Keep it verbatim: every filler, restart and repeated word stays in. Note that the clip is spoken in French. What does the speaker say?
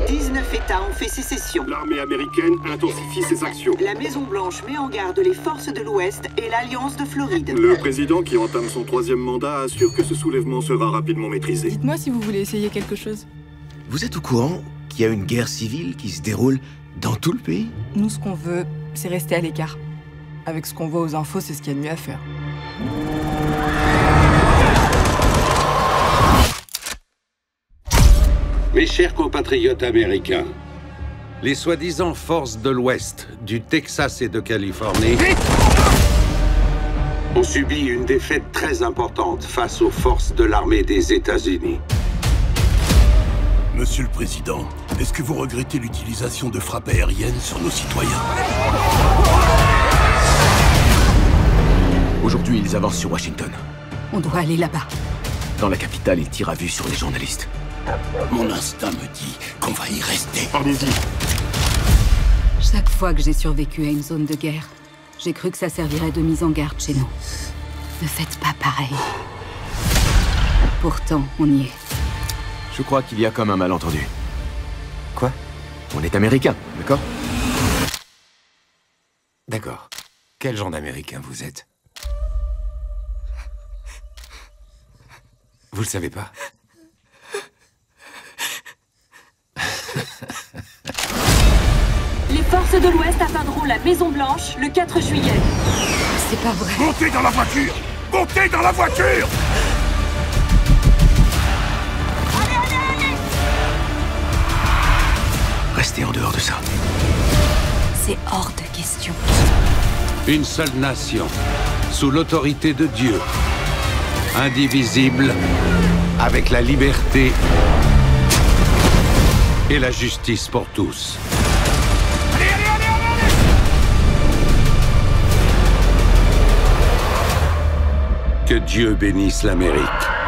dix-neuf États ont fait sécession. L'armée américaine intensifie ses actions. La Maison-Blanche met en garde les forces de l'Ouest et l'Alliance de Floride. Le président, qui entame son troisième mandat, assure que ce soulèvement sera rapidement maîtrisé. Dites-moi si vous voulez essayer quelque chose. Vous êtes au courant qu'il y a une guerre civile qui se déroule dans tout le pays? Nous, ce qu'on veut, c'est rester à l'écart. Avec ce qu'on voit aux infos, c'est ce qu'il y a de mieux à faire. Mes chers compatriotes américains, Les soi-disant forces de l'Ouest, du Texas et de Californie, ont subi une défaite très importante face aux forces de l'armée des États-Unis. Monsieur le Président, est-ce que vous regrettez l'utilisation de frappes aériennes sur nos citoyens? Aujourd'hui, ils avancent sur Washington. On doit aller là-bas. Dans la capitale, ils tirent à vue sur les journalistes. Mon instinct me dit qu'on va y rester. Allez-y. Chaque fois que j'ai survécu à une zone de guerre, j'ai cru que ça servirait de mise en garde chez nous. Ne faites pas pareil. Pourtant, on y est. Je crois qu'il y a comme un malentendu. Quoi? On est américain, d'accord? D'accord. Quel genre d'américain vous êtes? Vous le savez pas? Les forces de l'Ouest atteindront la Maison-Blanche le quatre juillet. C'est pas vrai. Montez dans la voiture! Montez dans la voiture! Restez en dehors de ça. C'est hors de question. une seule nation, sous l'autorité de Dieu, indivisible, avec la liberté et la justice pour tous. Que Dieu bénisse l'Amérique.